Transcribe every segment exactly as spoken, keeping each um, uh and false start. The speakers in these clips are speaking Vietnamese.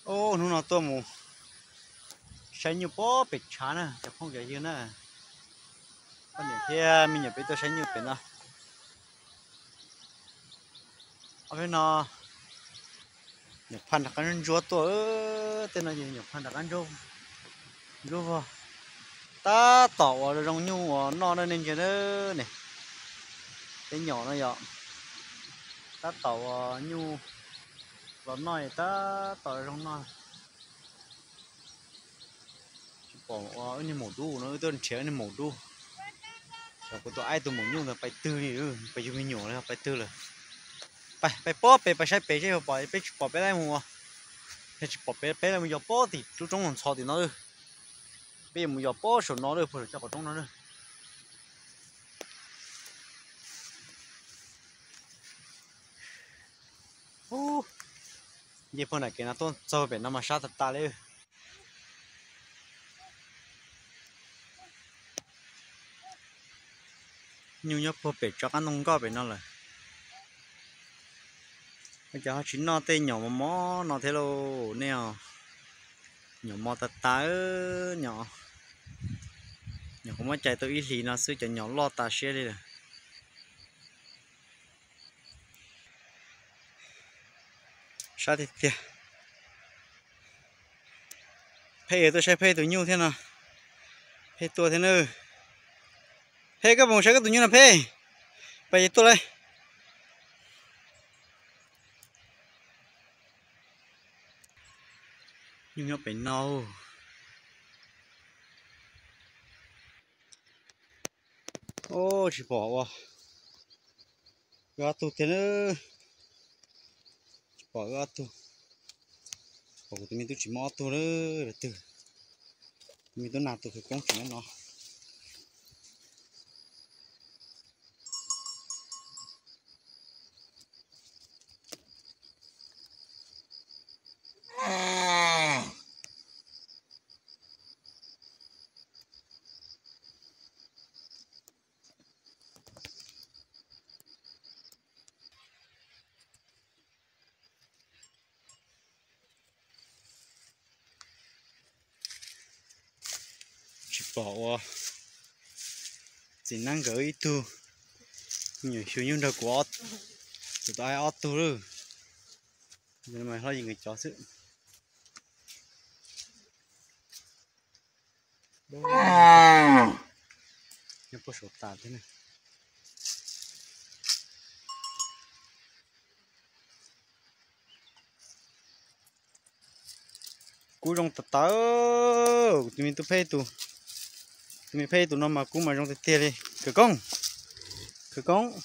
ô nó nó to mù sáng như bó bịch chán à chắc không cái gì nữa con này kia mình nhập biết tôi sáng như bịch nào ở bên nó nhập phan đặc ăn rùa to tên là gì nhập phan đặc ăn rùa rùa vào ta tỏ vào trong nhu nó nên cái đó này cái nhỏ nó nhỏ ta tỏ vào nhu và nói ta tỏ trong nó bỏ như mổ đu nó tôi chế như mổ đu rồi có tôi ai tôi mổ nhung là phải tư đi ừ phải dùng mình nhổ là phải tư là phải phải bỏ phải phải sai phải chứ bỏ phải bỏ phải đây mua hay chỉ bỏ phải phải là mình giờ bỏ thì chú trong còn sao thì nó được bây giờ mình giờ bỏ số nó được phải cho vào trong nó được ô giờ phần này cái nó tôi cho về nó mà sát thật ta đấy nhiều nhất phải về cho ăn nông có về nó là bây giờ chính nó tên nhỏ mà mó nó thế lô nè nhỏ mò tạt tá nhỏ nhỏ không có chạy tới ý gì nó xưa cho nhỏ lo tà xe đi rồi sao thì kìa phê tôi sẽ phê tôi nhiêu thế nào phê tôi thế nữa phê các vùng sẽ có tôi nhiêu là phê bây giờ tôi đây nhưng nó phải nâu ô chỉ bỏ vào gà tu thế nữa bỏ gà tu bỏ của mình tôi chỉ mò tu nữa từ mình tôi làm từ cái công chuyện nó chỉ bỏ vào chỉ năng gửi tu nhiều số những đời của tụi tôi ai auto rồi nhưng mà hơi gì người chó sự nhưng có số tạt thế này cú trong tạt tớ tụi mình tôi phê tụ tụi mình phê tụ nó mà cú mà trong tạt tia đi cửa công cửa công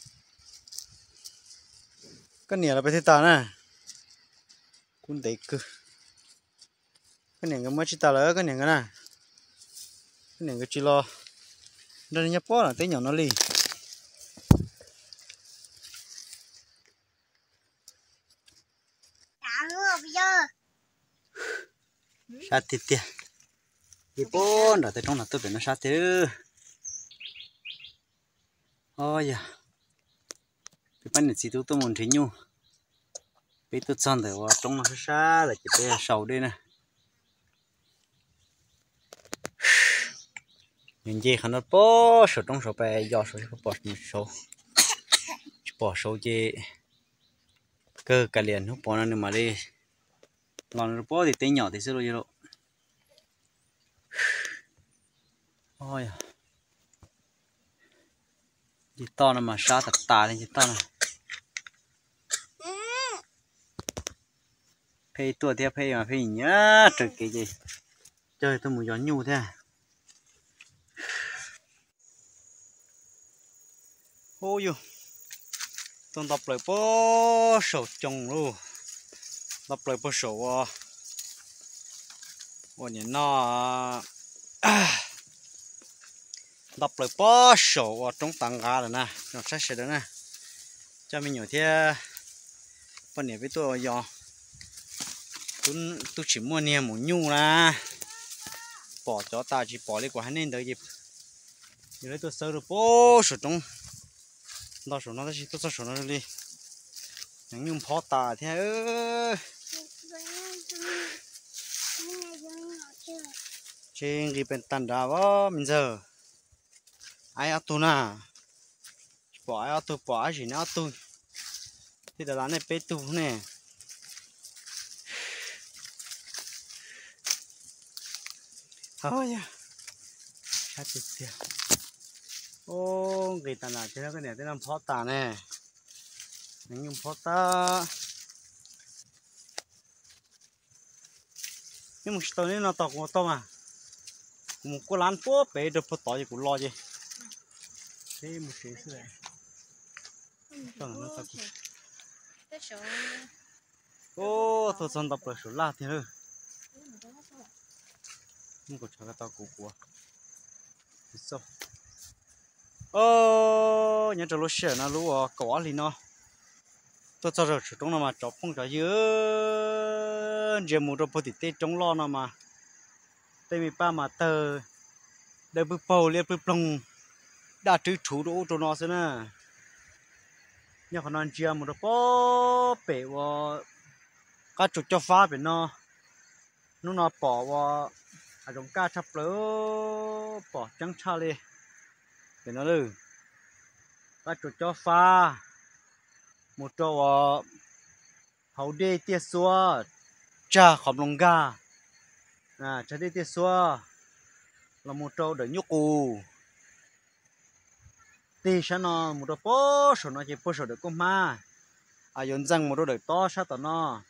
cái này là phải thế ta nè cũng đấy cơ cái này cái mới chỉ ta là cái này cái này cái này cái chỉ lo đây nhập bó là tới nhỏ nó lì sát thịt tiền cái bó là tới trong là tôi phải nó sát thế ôi da cái bánh này chỉ tôi tôi muốn thấy nhu bây tôi chọn để vào trong nó xa là chỉ để sầu đây nè những gì hắn nó bỏ sầu trong sầu bè giò sầu chỉ bỏ sầu bỏ sầu chỉ cơ cả liền nó bỏ nó mà đi còn nó bỏ thì tay nhỏ thì sẽ rồi rồi ôi chỉ to nó mà xa thật tà lên chỉ to này phê tua theo phê mà phê nhá trời cái gì chơi tôi muốn gió nhu thế ôi yo tôi tập lại bó sầu trồng luôn tập lại bó sầu ôi nhìn nó tập lại bó sầu trong tảng gà rồi nè nó sẽ sẽ đó nè cho mình nhỏ thế phần này với tôi giò tôi tôi chỉ mua niềm một nhu là bỏ cho ta chỉ bỏ đi quả nên đợi dịp giờ lấy tôi sơ được bố sổ trong đó sổ nó chỉ tôi sổ nó đi những nhung phó ta thế ơi trên cái bên tàn đá vó mình giờ ai ở tu na bỏ ai ở tu bỏ ai gì nữa tu thì đó là này bé tu nè thôi ya chết chết chết ô cái tàn đá chơi cái này cái làm phó tàn nè những phó ta nhưng mà tao nên nó tao cũng tao mà một cô lán phố bé được phô tỏi gì cũng lo gì thế một số thứ này tao nó tao cũng ô tôi chọn tập được số lá thì nữa không có cho cái tao cũng quá sao ô nhà trâu lúa sữa nó lúa cỏ thì nó tôi cho rồi trong nó mà chọc không cho dứa giờ mua đồ bột tết trong lo nó mà tây mi ba mà tờ đợi bự bầu liệt bự plong đã trừ chủ đồ cho nó xem nè nhà con ăn chia một đồ bó bể vào cá chuột cho phá bên nó nó nó bỏ vào à trong cá chắp lỡ bỏ trắng cha đi bên nó luôn cá chuột cho phá một trâu hậu đê tia xua cha khom lông gà à cha đê tia xua là một trâu để nhúc cù tì sao nó một trâu bó số nó chỉ bó số để có ma à yon răng một trâu để to sao tao nó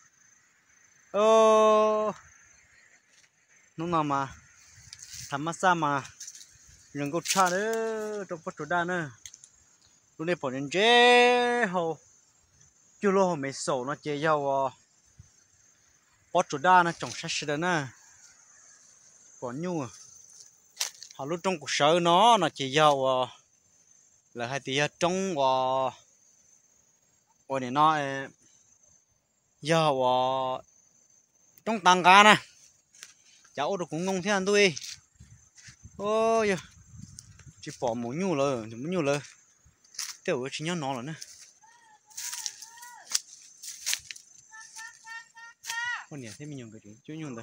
ô nó nào mà thằng massage mà đừng có cha nữa trong bó số đa nữa lúc này bỏ lên chế hồ chưa lo mấy sầu nó chế dầu bó chủ đa nó trồng sát sữa nè còn nhu họ lúc trong cuộc sống nó nó chế dầu là hai tí trong và và này nó dầu trong tăng ca nè cháu được cũng ngon thế anh tôi ôi chỉ bỏ một nhu rồi một nhu rồi tiểu chỉ nhớ nó là nè con nhỉ thế mình dùng cái gì chú nhung đây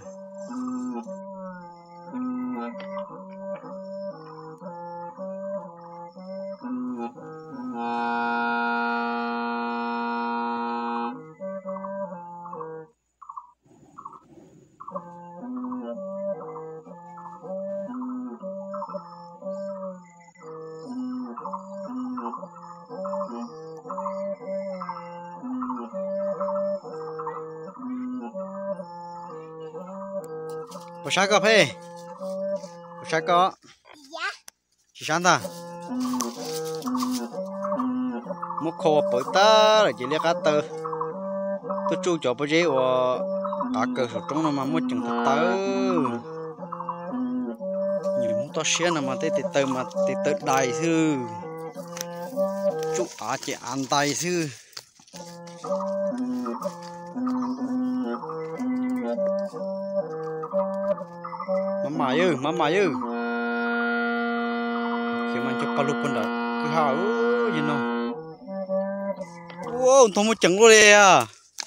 có sao cà phê có sao có chỉ sáng ta một khô bự ta là chỉ lấy cá tơ tôi chú cho bao nhiêu cả cơ sở trong nó mà một chừng thật tơ nhiều muốn to xé nào mà tê tê tơ mà tê tơ đầy sư chú à chị ăn tay sư mama ư mama ư khi mà cho palu pun đã cứ hào gì nó wow thằng một chừng luôn đi à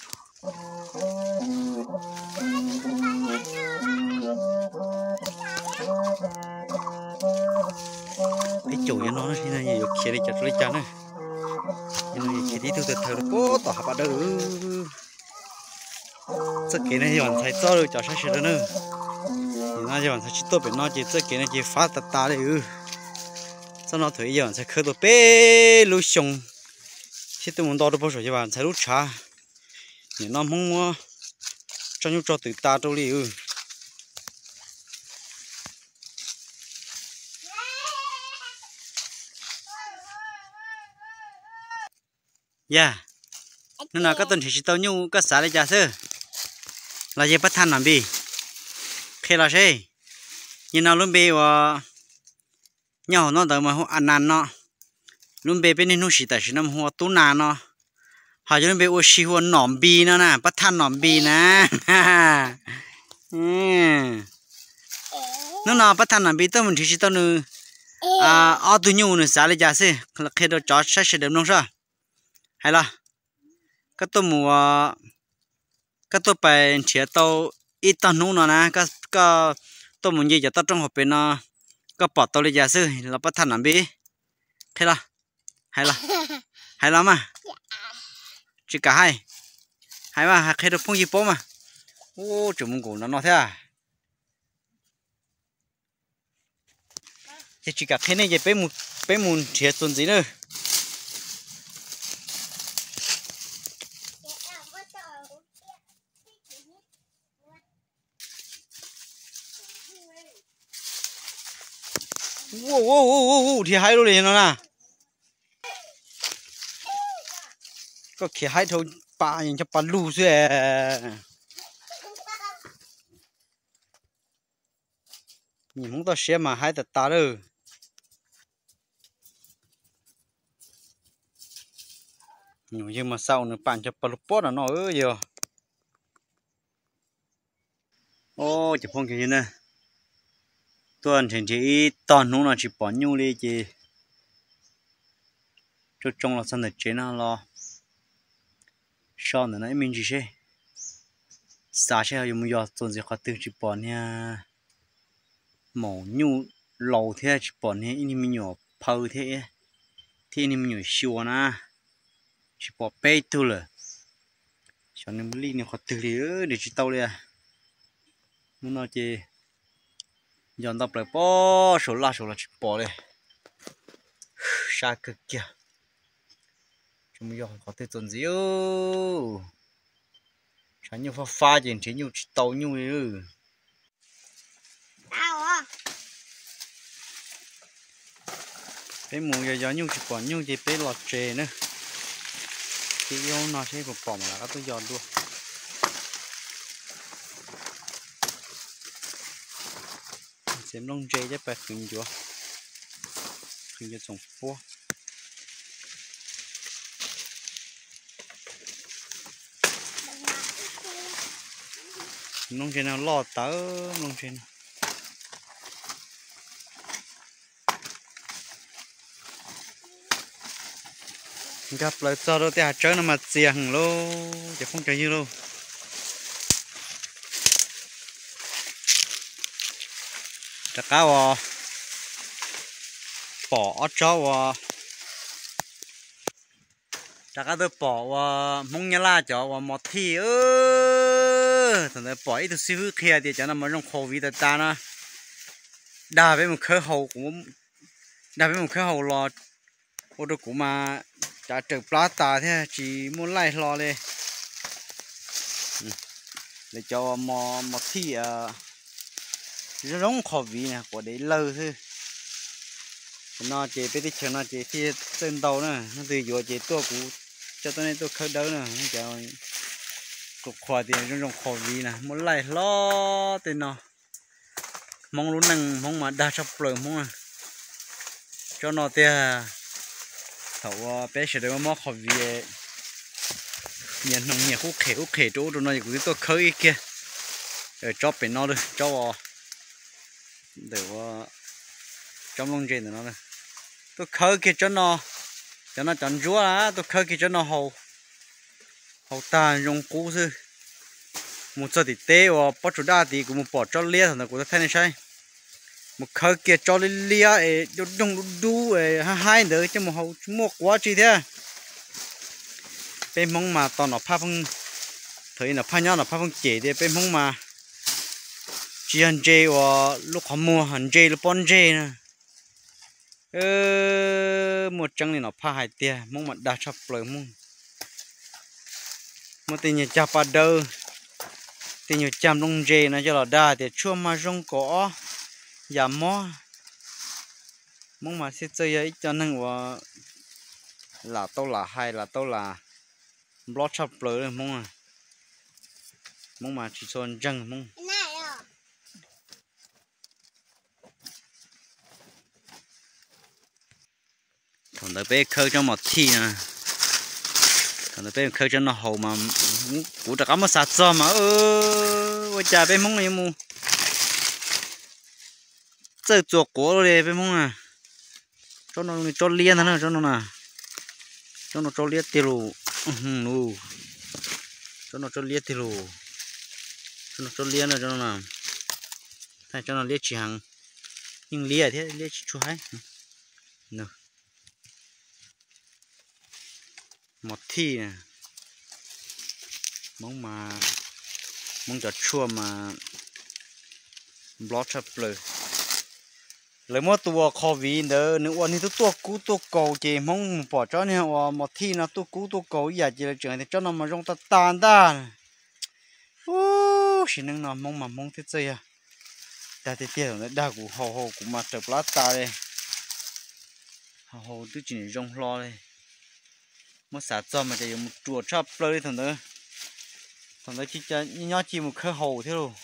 cái chủ cho nó thì là nhiều kia đi chặt lấy chắn này nhưng mà kia đi từ từ từ bố tỏ hạt đỡ sự kiện này hoàn thành cho được cho sát sữa nữa nó giờ mình sẽ chỉ tôi bên nó chỉ cái này chỉ phát tạt tạt đấy ư sau nó thấy giờ mình sẽ khơi tôi bé lúa sông khi tôi muốn đo được bao nhiêu giờ mình sẽ lúa trà nhưng nó không cho nhau cho tự ta đâu đi ư yeah nên là các tuần chỉ tao nhau các xã để trả sơ là gì bắt than làm gì khi là gì nhìn nào luôn bê và nhau nó đỡ mà họ ăn ăn nó luôn bê bên này nó chỉ tại chỉ nằm hoa tú nà nó họ cho luôn bê ô xì hoa nỏm bì nó nè bắt than nỏm bì nè nó nào bắt than nỏm bì tôi mình chỉ tao nữa à ở tụi nhau nữa xã để trả sơ là khi đó cho sát sẽ được không sao hay là cái tôi mua các tôi phải chia tàu ít tao nung nó nè các các tôi muốn gì cho tao trong hộp bên nó các bỏ tàu đi giả sử là bắt thành làm bi thế là hay là hay lắm mà chỉ cả hai hai mà hạt hay được phong gì bố mà ô chủ mông cổ nó nó thế à chỉ chỉ cả thế này chỉ bé một bé một chia tuần gì nữa wow wow wow wow thì hai đôi liền nó nè có khi hai thôi ba nhìn cho ba lù rồi nhìn không tao xe mà hai tật ta đâu nhưng mà sau nữa bạn cho ba lù bớt là nó ơi giờ ô chỉ phong kiểu này tuần thì chỉ toàn nó là chỉ bỏ nhu đi chỉ cho trong là sân để chế nó lo sau nữa nãy mình chỉ xe xa xe dùng giờ tuần gì khó từ chỉ bỏ nha màu nhu lầu thế chỉ bỏ nha in mình nhỏ phơi thế thì in mình nhỏ xua na chỉ bỏ bê tu rồi cho nên mình đi khó từ đi để chỉ tàu đi nó nói chỉ dọn tập lại bỏ số la số là chỉ bỏ đi xa cực kìa chúng giờ có thể tuần gì ơ chẳng như pha pha gì chỉ như tàu như vậy cái mùi giờ gió như chỉ bỏ như chỉ bé lọt chè nữa cái yêu nó sẽ có bỏ mà là tôi dọn luôn xem lông chè chắc phải khuyên chưa khuyên cho trồng phố lông chè nào lọt tớ lông chè nào gặp lại cho đôi tay chơi nó mà xiềng lô chứ không chơi như luôn chắc cao à bỏ cho à chắc cao tôi bỏ à mông nhà la cho à một thi ơ thằng này bỏ ít thứ xíu kia thì cho nó mà trong khẩu vị ta nó đa với một khởi hậu cũng đa với một khởi hậu lo ô tô cũng mà trả trực plata thế chỉ muốn lại lo lên để cho mò một thi à giống khẩu vị nè của đấy lâu thôi nó chỉ biết đi chơi nó chỉ thi tên đầu nữa nó từ vừa chỉ tôi cũng cho tôi nên tôi khơi đấu nữa cho cục khoa thì trong trong khẩu vị nè muốn lại lo tên nó mong luôn năng mong mà đa sắp rồi mong cho nó thì thầu bé sẽ được mò khẩu vị nhận nông nghiệp khúc khể khúc khể chỗ đó nó cũng tôi khơi kia rồi cho bên nó được cho để trong lông trên nó này tôi khơi kia cho nó cho nó chọn chúa á tôi khơi kia cho nó hầu hầu ta dùng cú sư một giờ thì tê và bắt chủ đa thì cũng bỏ cho lia thằng nào cũng thấy này sai một khơi kia cho lia ấy dùng dùng đu ấy hai nữa cho một hầu mua quá chi thế bên mong mà toàn nó pha phong thấy nó pha nhau nó pha phong chế thì bên mong mà chỉ hành chế và lúc họ mua hành chế là bon chế nè ơ một trăng này nó pha hai tia mong mà đa sắp lời mong một tiền nhà chạp ở đâu tiền nhà chạm lông chế nó cho là đa thì chua mà rong cỏ giảm mó mong mà sẽ chơi ấy cho nên và là tôi là hay là tôi là blog sắp lời mong à mong mà chỉ son răng mong thằng đấy bé khơi cho một thi nè thằng đấy bé khơi cho nó hầu mà cũng đã có một sạt cho mà ơ ôi cha bé mong này mu chơi chuột của đây bé mong à cho nó cho liên nó cho nó nè cho nó cho liên tiêu lu cho nó cho liên tiêu lu cho nó cho liên rồi cho nó làm thay cho nó liên chỉ hàng nhưng lia thế lia chỉ chuối nè một thi nè mong mà mong cho chua mà blot chập lời lấy một tua kho vị nữa nếu anh thì tua cú tua cầu chỉ mong bỏ cho nên họ một thi nó tua cú tua cầu giờ chỉ là chuyện thì cho nó mà rong ta tan ta ô xin nâng nó mong mà mong thế chơi à ta thì tiền nó đa cú hồ hồ cũng mà chập lát ta đây hồ hồ tôi chỉ rong lo đây một xã cho mà chỉ một chùa chập lời thằng đó thằng đó chỉ cho nhỏ chỉ một khơi hồ thế rồi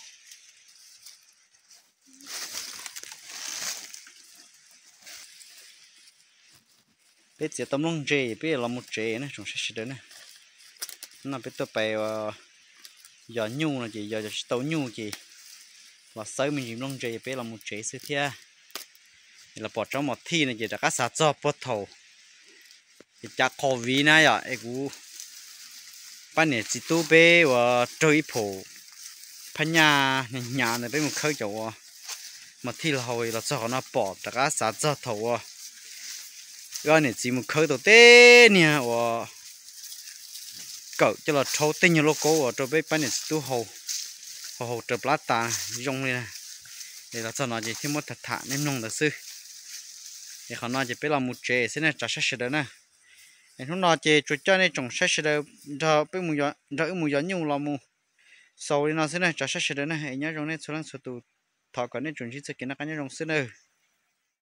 bây giờ tấm lông dê bây giờ là một dê này chúng sẽ xịt đấy này nó bây giờ phải giờ nhu là gì giờ tàu nhu gì và sấy mình dùng lông dê bây giờ là một dê xịt thia là bỏ trong một thi này chỉ là các sản cho bớt thầu thì chắc khó vì này à em cũng ban này chỉ tu bé và chơi phổ pan nhà nhà này bé một khơi chỗ mà thi là hồi là cho nó bỏ các sản cho thầu à cái này chỉ một khơi đầu tiên nè và cậu cho là thâu tinh như lô cố ở trong bếp bánh này tu hồ hồ hồ trợp lát ta dùng này nè để là cho nó chỉ thêm một thật thà nên nông đặc sư để họ nói chỉ biết làm một chế sẽ này trả sát đó nè em không nói chỉ chuột cho nên trồng sát đó cho biết mùi gió cho mùi gió nhiều là mù sau đi nó sẽ này trả sát đó nè nhớ trong này số lần số tụ thọ còn nên trồng chỉ sẽ kiến nó cái nhớ trong xưa nữa